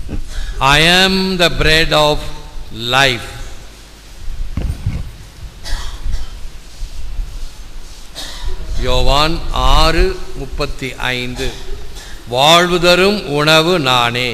I am the bread of life. யோவான் 6:35 வாழ்வு தரும் உணவு நானே.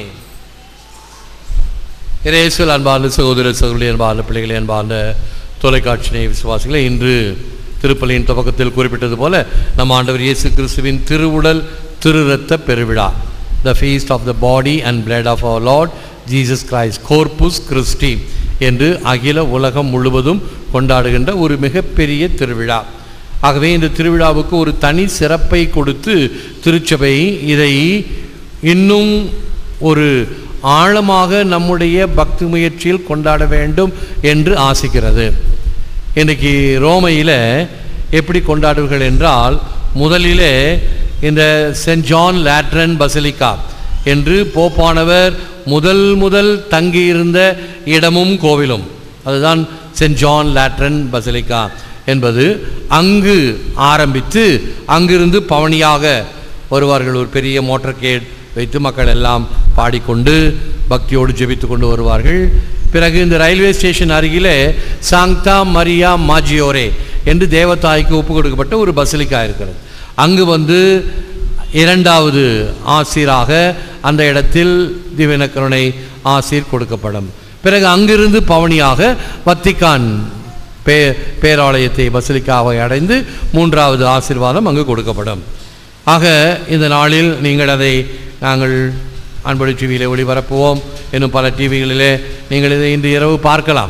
இயேசுவில் அன்பார்ந்த சகோதர சகோதரி, அன்பார்ந்த பிள்ளைகளே, அன்பார்ந்த தொலைக்காட்சி விசுவாசிகளே, இன்று திருப்பலியின் துவக்கத்தில் குறிப்பிட்டது போல நம் ஆண்டவர் இயேசு கிறிஸ்துவின் திருவுடல் திரு இரத்த பெருவிழா, the feast of the body and blood of our Lord Jesus Christ, Corpus Christi என்று அகில உலகம் முழுவதும் கொண்டாடுகின்ற ஒரு மிகப்பெரிய திருவிழா. ஆகவே இந்த திருவிழாவுக்கு ஒரு தனி சிறப்பை கொடுத்து திருச்சபை இதை இன்னும் ஒரு ஆழமாக நம்முடைய பக்தி முயற்சியில் கொண்டாட வேண்டும் என்று ஆசிக்கிறது. இன்றைக்கு ரோமையில் எப்படி கொண்டாடுவீர்கள் என்றால், முதலிலே இந்த சென்ட் ஜான் லேட்ரன் பசிலிக்கா என்று போப்பானவர் முதல் தங்கியிருந்த இடமும் கோவிலும், அதுதான் சென்ட் ஜான் லேட்ரன் பசிலிக்கா என்பது. அங்கு ஆரம்பித்து அங்கிருந்து பவனியாக வருவார்கள். ஒரு பெரிய மோட்டார் கேட் வைத்து மக்கள் எல்லாம் பாடிக்கொண்டு பக்தியோடு ஜெபித்து கொண்டு வருவார்கள். பிறகு இந்த ரயில்வே ஸ்டேஷன் அருகிலே சாங்தா மரியா மாஜியோரே என்று தேவதாய்க்கு ஒப்பு கொடுக்கப்பட்ட ஒரு பசிலிக்கா இருக்கிறது. அங்கு வந்து இரண்டாவது ஆசீராக அந்த இடத்தில் திவ்ய கருணை ஆசீர் கொடுக்கப்படும். பிறகு அங்கிருந்து பவனியாக வத்திக்கான் பேராலயத்தை பசிலிக்காவை அடைந்து மூன்றாவது ஆசீர்வாதம் அங்கு கொடுக்கப்படும். ஆக இந்த நாளில் நீங்கள் அதை நாங்கள் அன்பொலி டிவியிலே ஒளிபரப்புவோம். இன்னும் பல டிவிகளிலே நீங்கள் இதை இன்று இரவு பார்க்கலாம்.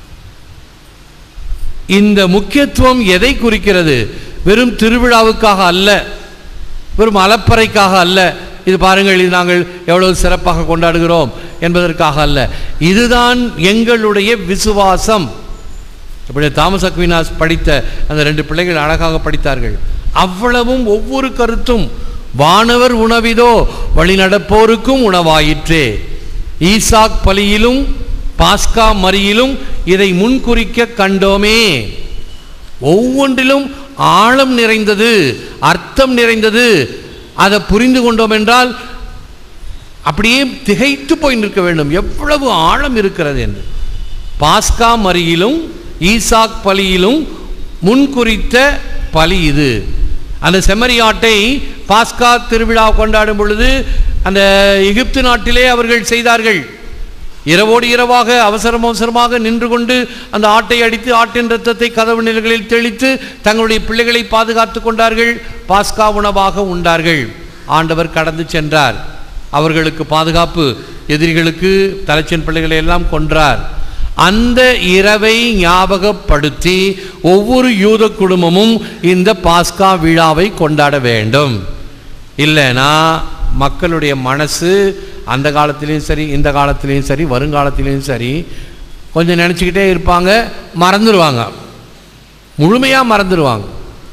இந்த முக்கியத்துவம் எதை குறிக்கிறது? வெறும் திருவிழாவுக்காக அல்ல, வெறும் அலப்பறைக்காக அல்ல. இது பாருங்கள், இது நாங்கள் எவ்வளவு சிறப்பாக கொண்டாடுகிறோம் என்பதற்காக அல்ல. இதுதான் எங்களுடைய விசுவாசம். இப்படி தாமஸ் அக்வினாஸ் படித்த அந்த 2 பிள்ளைகள் அழகாக படித்தார்கள். அவ்வளவும் ஒவ்வொரு கருத்தும் வானவர் உணவிதோ வழி நடப்போருக்கும் உணவாயிற்றே. ஈசாக் பலியிலும் பாஸ்கா மரியிலும் இதை முன்குறிக்க கண்டோமே. ஒவ்வொன்றிலும் ஆழம் நிறைந்தது, அர்த்தம் நிறைந்தது. அதை புரிந்து கொண்டோம் என்றால் அப்படியே திகைத்து போய் நிற்க வேண்டும், எவ்வளவு ஆழம் இருக்கிறது என்று. பாஸ்கா மரியிலும் ஈசாக் பலியிலும் முன்குறித்த பலி இது. அந்த செம்மறியாட்டை பாஸ்கா திருவிழா கொண்டாடும் பொழுது அந்த எகிப்து நாட்டிலே அவர்கள் செய்தார்கள். இரவோடு இரவாக அவசரமாக நின்று கொண்டு அந்த ஆட்டை அடித்து ஆட்டின் இரத்தத்தை கதவு நிலைகளில் தெளித்து தங்களுடைய பிள்ளைகளை பாதுகாத்து கொண்டார்கள். பாஸ்கா உணவாக உண்டார்கள். ஆண்டவர் கடந்து சென்றார். அவர்களுக்கு பாதுகாப்பு, எதிரிகளுக்கு தலைச்சன் பிள்ளைகளை எல்லாம் கொன்றார். அந்த இரவை ஞாபகப்படுத்தி ஒவ்வொரு யூத குடும்பமும் இந்த பாஸ்கா விழாவை கொண்டாட வேண்டும். இல்லைனா மக்களுடைய மனசு அந்த காலத்திலையும் சரி, இந்த காலத்திலையும் சரி, வருங்காலத்திலையும் சரி, கொஞ்சம் நினச்சிக்கிட்டே இருப்பாங்க, மறந்துடுவாங்க, முழுமையாக மறந்துடுவாங்க.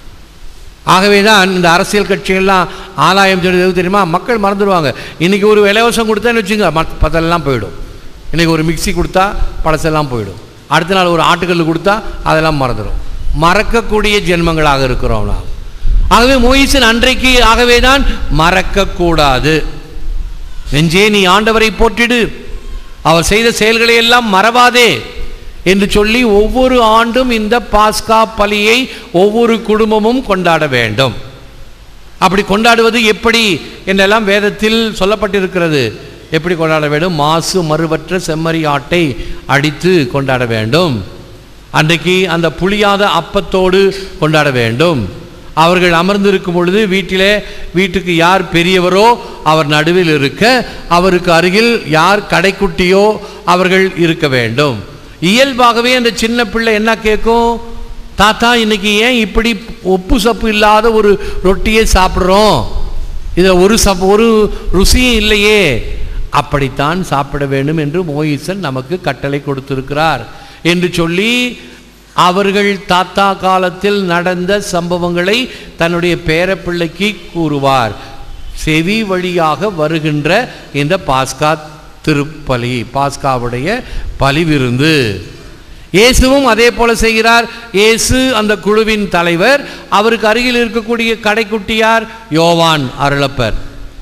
ஆகவே தான் இந்த அரசியல் கட்சிகள்லாம் ஆதாயம் தெரியுமா, மக்கள் மறந்துடுவாங்க. இன்றைக்கி ஒரு இலவசம் கொடுத்தேன்னு வச்சுங்க, பத்தெல்லாம் போயிடும். இன்றைக்கி ஒரு மிக்சி கொடுத்தா பழசெல்லாம் போயிடும். அடுத்த நாள் ஒரு ஆட்டுக்கல் கொடுத்தா அதெல்லாம் மறந்துடும். மறக்கக்கூடிய ஜென்மங்களாக இருக்கிறோம் நாம். ஆகவே மோயிசன் அன்றைக்கு ஆகவே தான் மறக்கக்கூடாது. நெஞ்சே நீ ஆண்டவரை போற்றிடு, அவர் செய்த செயல்களை எல்லாம் மறவாதே என்று சொல்லி ஒவ்வொரு ஆண்டும் இந்த பாஸ்கா பலியை ஒவ்வொரு குடும்பமும் கொண்டாட வேண்டும். அப்படி கொண்டாடுவது எப்படி என்றெல்லாம் வேதத்தில் சொல்லப்பட்டிருக்கிறது. எப்படி கொண்டாட வேண்டும்? மாசு மறுவற்ற செம்மறி ஆட்டை அடித்து கொண்டாட வேண்டும். அன்றைக்கு அந்த புளியாத அப்பத்தோடு கொண்டாட வேண்டும். அவர்கள் அமர்ந்திருக்கும் பொழுது வீட்டுக்கு யார் பெரியவரோ அவர் நடுவில் இருக்க, அவருக்கு அருகில் யார் கடைக்குட்டியோ அவர்கள் இருக்க வேண்டும். இயல்பாகவே அந்த சின்ன பிள்ளை என்ன கேட்கும்? தாத்தா இன்னைக்கு ஏன் இப்படி உப்பு சப்பு இல்லாத ஒரு ரொட்டியை சாப்பிட்றோம், இதில் ஒரு ருசியும் இல்லையே. அப்படித்தான் சாப்பிட வேண்டும் என்று மோயிசன் நமக்கு கட்டளை கொடுத்திருக்கிறார் என்று சொல்லி அவர்கள் தாத்தா காலத்தில் நடந்த சம்பவங்களை தன்னுடைய பேரப்பிள்ளைக்கு கூறுவார். செவி வழியாக வருகின்ற இந்த பாஸ்கா திருப்பலி, பாஸ்காவுடைய பலிவிருந்து. இயேசுவும் அதே போல செய்கிறார். இயேசு அந்த குழுவின் தலைவர். அவருக்கு அருகில் இருக்கக்கூடிய கடைக்குட்டியார் யோவான் அருளப்பர்.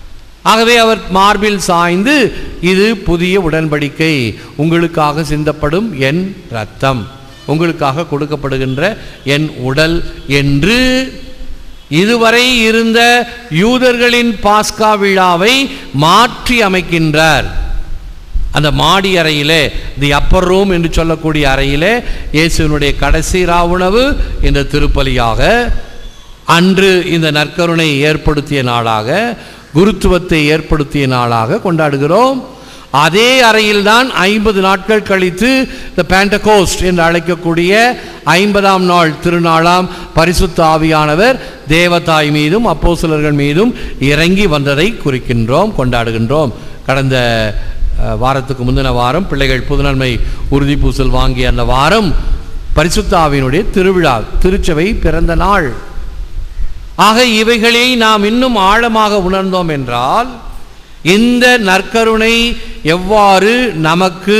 ஆகவே அவர் மார்பில் சாய்ந்து, இது புதிய உடன்படிக்கை, உங்களுக்காக சிந்தப்படும் என் இரத்தம், உங்களுக்காக கொடுக்கப்படுகின்ற என் உடல் என்று இதுவரை இருந்த யூதர்களின் பாஸ்கா விழாவை மாற்றி அமைக்கின்றார். அந்த மாடி அறையிலே, தி அப்பர் ரூம் என்று சொல்லக்கூடிய அறையிலே, இயேசுவினுடைய கடைசி ராவுணவு இந்த திருப்பலியாக, அன்று இந்த நற்கருணை ஏற்படுத்திய நாளாக, குருத்துவத்தை ஏற்படுத்திய நாளாக கொண்டாடுகிறோம். அதே அறையில்தான் 50 நாட்கள் கழித்து த பெண்டகோஸ்ட் என்று அழைக்கக்கூடிய 50ஆம் நாள் திருநாளாம் பரிசுத்த ஆவியானவர் தேவதாய் மீதும் அப்போஸ்தலர்கள் மீதும் இறங்கி வந்ததை குறிக்கின்றோம், கொண்டாடுகின்றோம். கடந்த வாரத்துக்கு முந்தின வாரம் பிள்ளைகள் புதுநன்மை உறுதி பூசல் வாங்கிய அந்த வாரம் பரிசுத்த ஆவியினுடைய திருவிழா, திருச்சபை பிறந்த நாள். ஆக இவைகளை நாம் இன்னும் ஆழமாக உணர்ந்தோம் என்றால் இந்த நற்கருணை எவ்வாறு நமக்கு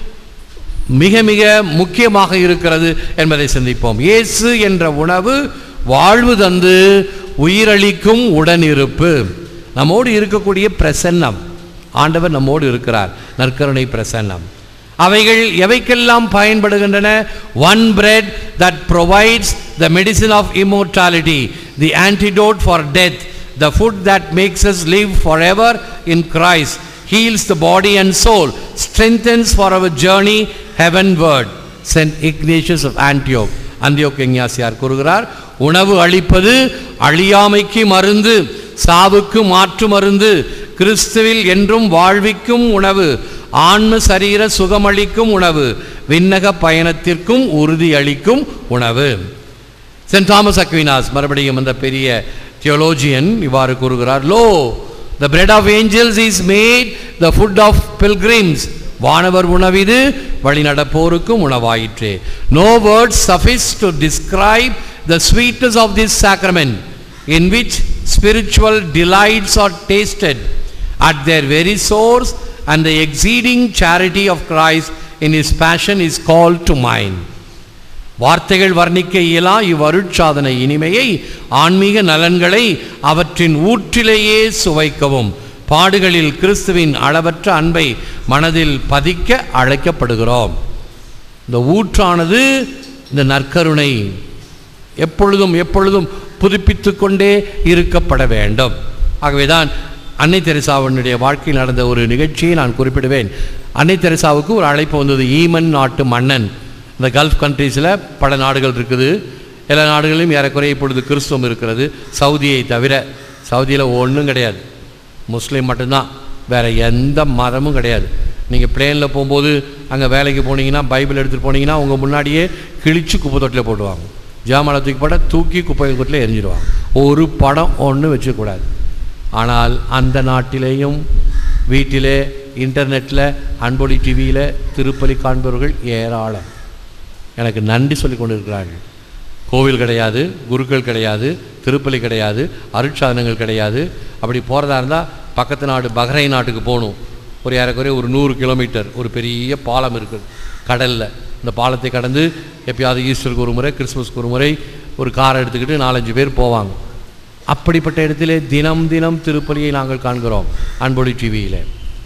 மிக மிக முக்கியமாக இருக்கிறது என்பதை சிந்திப்போம். இயேசு என்ற உணவு வாழ்வு தந்து உயிரளிக்கும் உடனிருப்பு, நம்மோடு இருக்கக்கூடிய பிரசன்னம். ஆண்டவர் நம்மோடு இருக்கிறார், நற்கருணை பிரசன்னம். அவைகள் எவைக்கெல்லாம் பயன்படுகின்றன? one bread that provides the medicine of immortality, the antidote for death, the food that makes us live forever in Christ, heals the body and soul, strengthens for our journey heavenward. Saint Ignatius of Antioch, அந்தியோக் இஞ்ஞாசியார் கூறுகிறார், உணவு அளிப்பது அழியாமைக்கு மருந்து, சாவுக்கு மாற்று மருந்து, கிறிஸ்துவில் என்றும் வாழ்விக்கும் உணவு, ஆன்ம சரீர சுகமளிக்கும் உணவு, விண்ணக பயணத்திற்கும் உறுதி அளிக்கும் உணவு. சென்ட் தாமஸ் அக்வினாஸ், மறுபடியும் அந்த பெரிய தியோலோஜியன் இவ்வாறு கூறுகிறார், lo the bread of angels is made the food of pilgrims, வானவர் உணவிது வழிநடப்போருக்கும் உணவாயிற்றே. No words suffice to describe the sweetness of this sacrament, in which spiritual delights are tasted at their very source, and the exceeding charity of Christ in his passion is called to mind. வார்த்தைகள் வர்ணிக்க இயலா இவ்வருட்சாதனை இனிமையை, ஆன்மீக நலன்களை அவற்றின் ஊற்றிலேயே சுவைக்கவும் பாடுகளில் கிறிஸ்துவின் அளவற்ற அன்பை மனதில் பதிக்க அழைக்கப்படுகிறோம். இந்த ஊற்றானது இந்த நற்கருணை எப்பொழுதும் எப்பொழுதும் புதுப்பித்து கொண்டே இருக்கப்பட வேண்டும். ஆகவேதான் அன்னை தெரசாவினுடைய வாழ்க்கையில் நடந்த ஒரு நிகழ்ச்சியை நான் குறிப்பிடுவேன். அன்னை தெரசாவுக்கு ஒரு அழைப்பு வந்தது. ஈமன் நாட்டு மன்னன், இந்த கல்ஃப் கண்ட்ரீஸில் பல நாடுகள் இருக்குது, எல்லா நாடுகளிலும் ஏறக்குறைய இப்பொழுது கிறிஸ்துவம் இருக்கிறது, சவுதியை தவிர. சவுதியில் ஒன்றும் கிடையாது, முஸ்லீம் மட்டும்தான், வேறு எந்த மதமும் கிடையாது. நீங்கள் பிளேனில் போகும்போது அங்கே வேலைக்கு போனீங்கன்னா, பைபிள் எடுத்துகிட்டு போனீங்கன்னா உங்கள் முன்னாடியே கிழிச்சு குப்பை தொட்டில் போடுவாங்க. ஜாமானை தூக்கி போட தூக்கி குப்பை தொட்டில் எரிஞ்சிடுவாங்க. ஒரு படம் ஒன்றும் வச்சுக்கூடாது. ஆனால் அந்த நாட்டிலேயும் வீட்டிலே இன்டர்நெட்டில் அன்பொலி டிவியில் திருப்பலி காண்பவர்கள் ஏராளம். எனக்கு நன்றி சொல்லி கொண்டு இருக்கிறார்கள். கோவில் கிடையாது, குருக்கள் கிடையாது, திருப்பலி கிடையாது, அருட்சாதனங்கள் கிடையாது. அப்படி போகிறதா இருந்தால் பக்கத்து நாடு பஹ்ரைன் நாட்டுக்கு போகணும். ஒரு ஏறக்குறைய ஒரு 100 கிலோமீட்டர் ஒரு பெரிய பாலம் இருக்குது கடலில். இந்த பாலத்தை கடந்து எப்பயாவது ஈஸ்டருக்கு ஒரு முறை, கிறிஸ்மஸ்க்கு ஒரு முறை ஒரு காரை எடுத்துக்கிட்டு 4-5 பேர் போவாங்க. அப்படிப்பட்ட இடத்திலே தினம் தினம் திருப்பலியை நாங்கள் காண்கிறோம் அன்பொலி டிவியில்.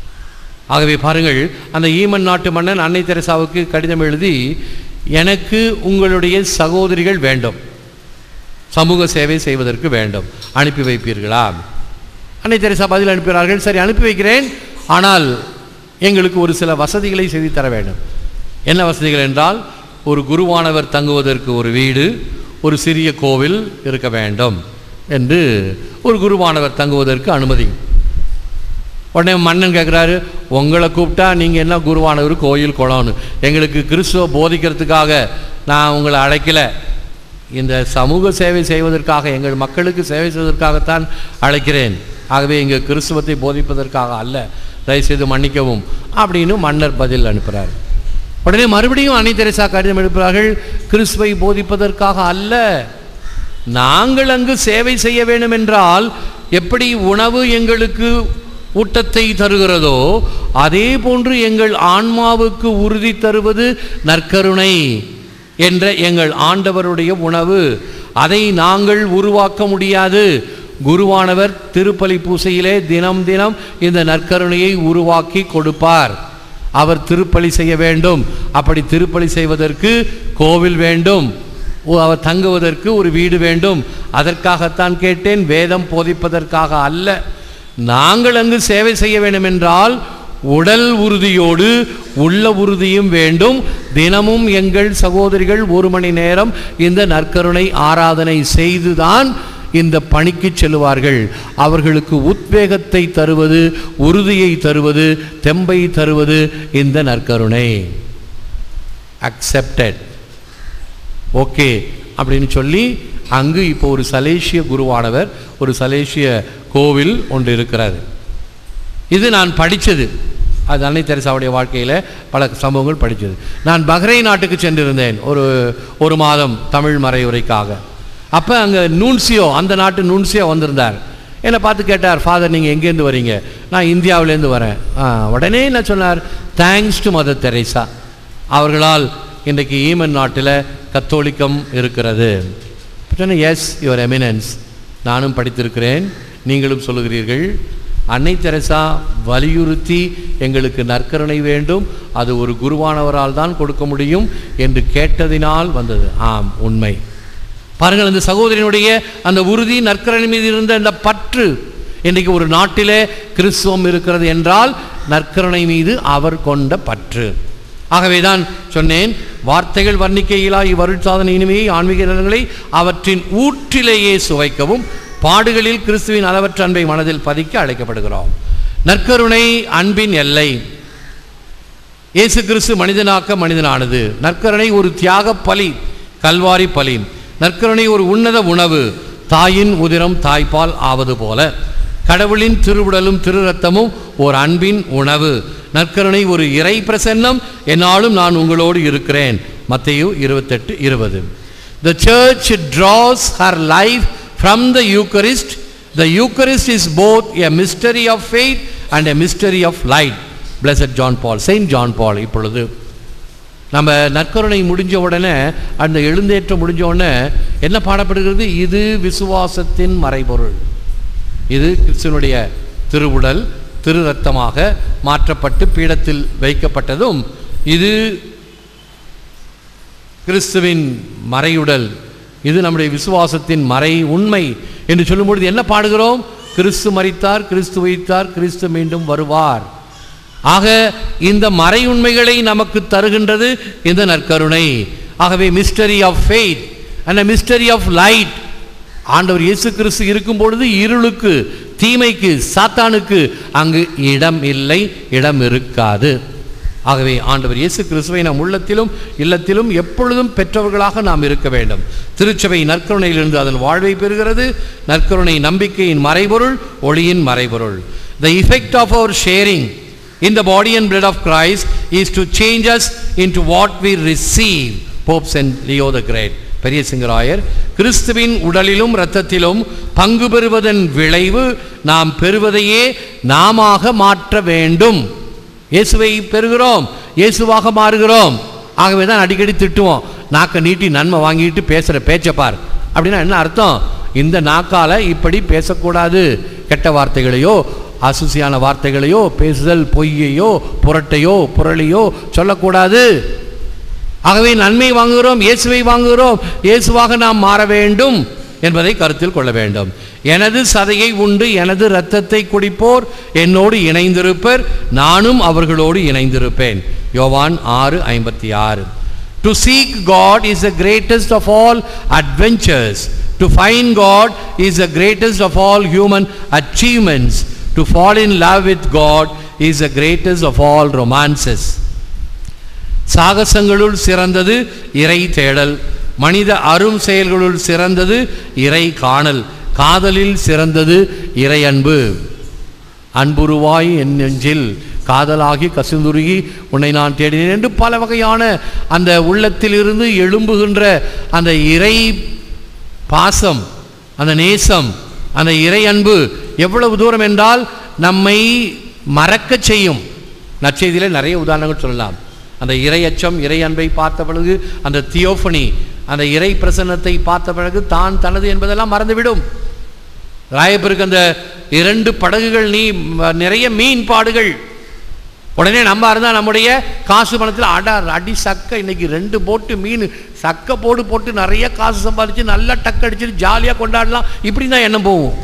ஆகவே பாருங்கள், அந்த ஈமன் நாட்டு மன்னன் அன்னை தெரசாவுக்கு கடிதம் எழுதி, எனக்கு உங்களுடைய சகோதரிகள் வேண்டும், சமூக சேவை செய்வதற்கு வேண்டும், அனுப்பி வைப்பீர்களா? அன்னை தெரசா பதில் அனுப்புகிறார்கள், சரி அனுப்பி வைக்கிறேன், ஆனால் எங்களுக்கு ஒரு சில வசதிகளை செய்து தர வேண்டும். என்ன வசதிகள் என்றால், ஒரு குருவானவர் தங்குவதற்கு ஒரு வீடு, ஒரு சிறிய கோவில் இருக்க வேண்டும் என்று, ஒரு குருவானவர் தங்குவதற்கு அனுமதி. உடனே மன்னன் கேட்குறாரு, உங்களை கூப்பிட்டா நீங்கள் என்ன குருவானவர் கோயில் குளம்னு, எங்களுக்கு கிறிஸ்துவ போதிக்கிறதுக்காக நான் உங்களை அழைக்கலை, இந்த சமூக சேவை செய்வதற்காக, எங்கள் மக்களுக்கு சேவை செய்வதற்காகத்தான் அழைக்கிறேன். ஆகவே இங்கே கிறிஸ்துவத்தை போதிப்பதற்காக அல்ல, தயவுசெய்து மன்னிக்கவும் அப்படின்னு மன்னர் பதில் அனுப்புகிறார். உடனே மறுபடியும் அன்னை தெரசா கடிதம் எழுப்புகிறார்கள், கிறிஸ்துவை போதிப்பதற்காக அல்ல, நாங்கள் அங்கு சேவை செய்ய வேண்டும் என்றால் எப்படி உணவு எங்களுக்கு ஊட்டத்தை தருகிறதோ அதே போன்று எங்கள் ஆன்மாவுக்கு உறுதி தருவது நற்கருணை என்ற எங்கள் ஆண்டவருடைய உணவு. அதை நாங்கள் உருவாக்க முடியாது, குருவானவர் திருப்பலி பூசையிலே தினம் தினம் இந்த நற்கருணையை உருவாக்கி கொடுப்பார். அவர் திருப்பலி செய்ய வேண்டும். அப்படி திருப்பலி செய்வதற்கு கோவில் வேண்டும், அவர் தங்குவதற்கு ஒரு வீடு வேண்டும். அதற்காகத்தான் கேட்டேன், வேதம் போதிப்பதற்காக அல்ல. நாங்கள் அங்கு சேவை செய்ய வேண்டும் என்றால் உடல் உறுதியோடு உள்ள உறுதியும் வேண்டும். தினமும் எங்கள் சகோதரிகள் 1 மணி நேரம் இந்த நற்கருணை ஆராதனை செய்துதான் இந்த பணிக்கு செல்வார்கள். அவர்களுக்கு உத்வேகத்தை தருவது, உறுதியை தருவது, தெம்பை தருவது இந்த நற்கருணை. அக்செப்டட், ஓகே அப்படின்னு சொல்லி அங்கு இப்போ ஒரு சலேசிய குருவானவர், ஒரு சலேசிய கோவில் ஒன்று இருக்கிறது. இது நான் படித்தது, அது அன்னை தெரசாவுடைய வாழ்க்கையில் பல சம்பவங்கள் படித்தது. நான் பஹ்ரைன் நாட்டுக்கு சென்றிருந்தேன் ஒரு மாதம் தமிழ் மறையுரைக்காக. அப்போ அங்கே நூன்சியோ, அந்த நாட்டு நூன்சியோ வந்திருந்தார். என்னை பார்த்து கேட்டார், ஃபாதர் நீங்கள் எங்கேருந்து வரீங்க? நான் இந்தியாவிலேருந்து வரேன். உடனே என்ன சொன்னார், தேங்க்ஸ் டு மதர் தெரேசா, அவர்களால் இன்றைக்கு ஈமன் நாட்டில் கத்தோலிக்கம் இருக்கிறது. சொன்னேன், எஸ் யுவர் எமினன்ஸ், நானும் படித்திருக்கிறேன், நீங்களும் சொல்லுகிறீர்கள். அன்னை தெரசா வலியுறுத்தி எங்களுக்கு நற்கருணை வேண்டும், அது ஒரு குருவானவரால் தான் கொடுக்க முடியும் என்று கேட்டதினால் வந்தது. ஆம், உண்மை. பாருங்கள், அந்த சகோதரனுடைய அந்த உறுதி, நற்கருணை மீது இருந்த அந்த பற்று. இன்றைக்கு ஒரு நாட்டிலே கிறிஸ்துவம் இருக்கிறது என்றால் நற்கருணை மீது அவர் கொண்ட பற்று. ஆகவே தான் சொன்னேன், வார்த்தைகள் வர்ணிக்கையிலா இவ்வருட்சாதன இனிமையை, ஆன்மீக நலன்களை அவற்றின் ஊற்றிலேயே சுவைக்கவும் பாடுகளில் கிறிஸ்துவின் அளவற்ற அன்பை மனதில் பதிக்க அழைக்கப்படுகிறோம். நற்கருணை அன்பின் எல்லை. இயேசு கிறிஸ்து மனிதனாக்க மனிதனானது. நற்கருணை ஒரு தியாக பலி, கல்வாரி பலி. நற்கருணை ஒரு உன்னத உணவு, தாயின் உதிரம் தாய்ப்பால் ஆவது போல. கடவுளின் திருவுடலும் திரு ரத்தமும் ஒரு அன்பின் உணவு. நற்கருணை ஒரு இறை பிரசன்னம், என்னாலும் நான் உங்களோடு இருக்கிறேன். மத்தேயு 28:20. The church draws her life from the Eucharist. The Eucharist is both a mystery of faith and a mystery of light. Blessed John Paul, Saint John Paul. இப்பொழுது நம்ம நற்கருணை முடிஞ்ச உடனே, அந்த எழுந்தேற்றம் முடிஞ்ச உடனே என்ன பாடப்படுகிறது? இது விசுவாசத்தின் மறைபொருள். இது கிறிஸ்துவனுடைய திருவுடல் திரு ரத்தமாக மாற்றப்பட்டு பீடத்தில் வைக்கப்பட்டதும், இது கிறிஸ்துவின் மறையுடல், இது நம்முடைய விசுவாசத்தின் மறை உண்மை என்று சொல்லும்பொழுது என்ன பாடுகிறோம்? கிறிஸ்து மரித்தார், கிறிஸ்து உயிர்த்தார், கிறிஸ்து மீண்டும் வருவார். ஆக இந்த மறை உண்மைகளை நமக்கு தருகின்றது இந்த நற்கருணை. ஆகவே mystery of faith and mystery of light. ஆண்டவர் இயேசு கிறிஸ்து இருக்கும் பொழுது இருளுக்கு, தீமைக்கு, சாத்தானுக்கு அங்கு இடம் இல்லை, இடம் இருக்காது. ஆகவே ஆண்டவர் இயேசு கிறிஸ்துவை நம் உள்ளத்திலும் இல்லத்திலும் எப்பொழுதும் பெற்றவர்களாக நாம் இருக்க வேண்டும். திருச்சபை நற்கருணையிலிருந்து அதன் வாழ்வை பெறுகிறது. நற்கருணை நம்பிக்கையின் மறைபொருள், ஒளியின் மறைபொருள். The effect of our sharing in the body and blood of Christ is to change us into what we receive. Pope Saint Leo the Great, பெரிய சிங்கராயர், கிறிஸ்துவின் உடலிலும் இரத்தத்திலும் பங்கு பெறுவதன் விளைவு நாம் பெறுவதையே நாமாக மாற்ற வேண்டும். இயேசுவை பெறுகிறோம், இயேசுவாக மாறுகிறோம். ஆகவே தான் அடிக்கடி திட்டுவோம், நாக்கை நீட்டி நன்மை வாங்கிட்டு பேசுகிற பேச்சப்பார். அப்படின்னா என்ன அர்த்தம்? இந்த நாக்கால் இப்படி பேசக்கூடாது. கெட்ட வார்த்தைகளையோ, அசுசியான வார்த்தைகளையோ, பேசுதல், பொய்யையோ, புரட்டையோ, புரளியோ சொல்லக்கூடாது. ஆகவே நன்மை வாங்குகிறோம், இயேசுவை வாங்குகிறோம், இயேசுவாக நாம் மாற வேண்டும் என்பதை கருத்தில் கொள்ள வேண்டும். எனது சதையை உண்டு எனது இரத்தத்தை குடிப்போர் என்னோடு இணைந்திருப்பர், நானும் அவர்களோடு இணைந்திருப்பேன். யோவான் 6:56. To seek God is the greatest of all adventures. To find God is the greatest of all human achievements. To fall in love with God is the greatest of all romances. சாகசங்களுள் சிறந்தது இறை தேடல், மனித அரும் செயல்களுள் சிறந்தது இறை காணல், காதலில் சிறந்தது இறை அன்பு. அன்புருவாய் என் நெஞ்சில் காதலாகி கசிந்துருகி உன்னை நான் தேடினேன் என்று பல வகையான அந்த உள்ளத்தில் இருந்து எழும்புகின்ற அந்த இறை பாசம், அந்த நேசம், அந்த இறை அன்பு எவ்வளவு தூரம் என்றால் நம்மை மறக்க செய்யும். நற்செய்தியில் நிறைய உதாரணங்கள் சொல்லலாம். அந்த இறை அச்சம், இறை அன்பை பார்த்த பிறகு, அந்த தியோஃபனி, அந்த இறை பிரசன்னத்தை பார்த்த பிறகு தான் தனது என்பதெல்லாம் மறந்துவிடும். ராயப்பருக்கு அந்த 2 படகுகள் நிறைய மீன் பாடுகள். உடனே நம்ம இருந்தால் நம்முடைய காசு பணத்தில் அடி சக்க, இன்னைக்கு 2 போட்டு மீன் சக்க போட்டு நிறைய காசு சம்பாதிச்சு நல்லா டக்கு அடிச்சுட்டு ஜாலியாக கொண்டாடலாம், இப்படி தான் எண்ணம் போகும்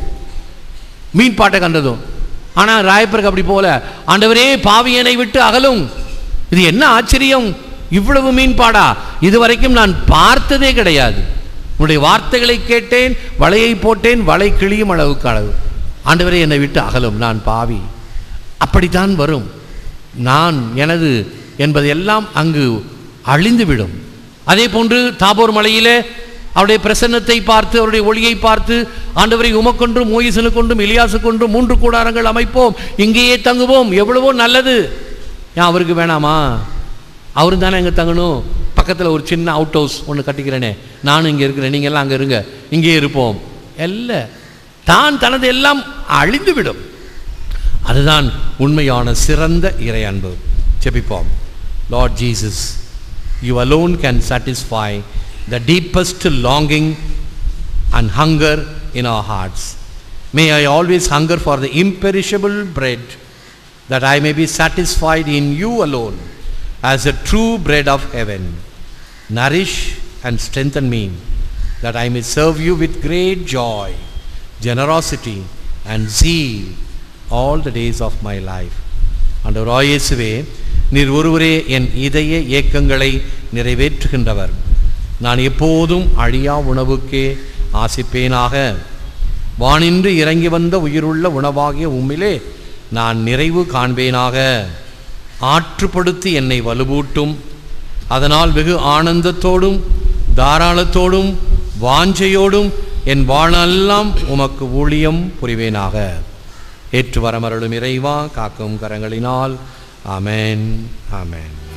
மீன் பாட்டை கண்டதும். ஆனால் ராயப்பருக்கு அப்படி போல, ஆண்டவரே பாவியனை விட்டு அகலும். இது என்ன ஆச்சரியம், இவ்வளவு மீன் பாடா, இதுவரைக்கும் நான் பார்த்ததே கிடையாது. உன்னுடைய வார்த்தைகளை கேட்டேன், வலையை போட்டேன், வலை கிளியும் அளவுக்கு அளவு. ஆண்டவரே என்னை விட்டு அகலும், நான் பாவி. அப்படித்தான் வரும். நான் எனது என்பதெல்லாம் அங்கு அழிந்துவிடும். அதே போன்று தாபோர் மலையிலே அவருடைய பிரசன்னத்தை பார்த்து, அவருடைய ஒளியை பார்த்து, ஆண்டவரை உமக்கொன்றும் மோயிசனுக்கொன்றும் எலியாசுக்கொன்றும் 3 கூடாரங்கள் அமைப்போம், இங்கேயே தங்குவோம், எவ்வளவோ நல்லது. ஏன் அவருக்கு வேணாமா? அவரும் தானே அங்கே தங்கணும். பக்கத்தில் ஒரு சின்ன அவுட் ஹவுஸ் ஒன்று கட்டிக்கிறேனே, நானும் இங்கே இருக்கிறேன், நீங்கள்லாம் அங்கே இருங்க, இங்கே இருப்போம். இல்லை, தான் தனது எல்லாம் அழிந்துவிடும். அதுதான் உண்மையான சிறந்த இறை அன்பு. ஜெபிப்போம். Lord Jesus, you alone can satisfy the deepest longing and hunger in our hearts. May I always hunger for the imperishable bread, that I may be satisfied in you alone as the true bread of heaven. Nourish and strengthen me, that I may serve you with great joy, generosity and zeal all the days of my life. ஆண்டவராகிய இயேசுவே, நீர் ஒருவரே என் இதய ஏக்கங்களை நிறைவேற்றுகின்றவர். நான் எப்போதும் அழியா உணவுக்கே ஆசிப்பேனாக. வானின்று இறங்கி வந்த உயிருள்ள உணவாகிய உம்மிலே நான் நிறைவு காண்பேனாக. ஆற்றுப்படுத்தி என்னை வலுவூட்டும். அதனால் வெகு ஆனந்தத்தோடும் தாராளத்தோடும் வாஞ்சையோடும் என் வாழ்நாளெல்லாம் உமக்கு ஊழியம் புரிவேனாக. ஏற்று வரமருளும் இறைவா, காக்கும் கரங்களினால். ஆமென், ஆமென்.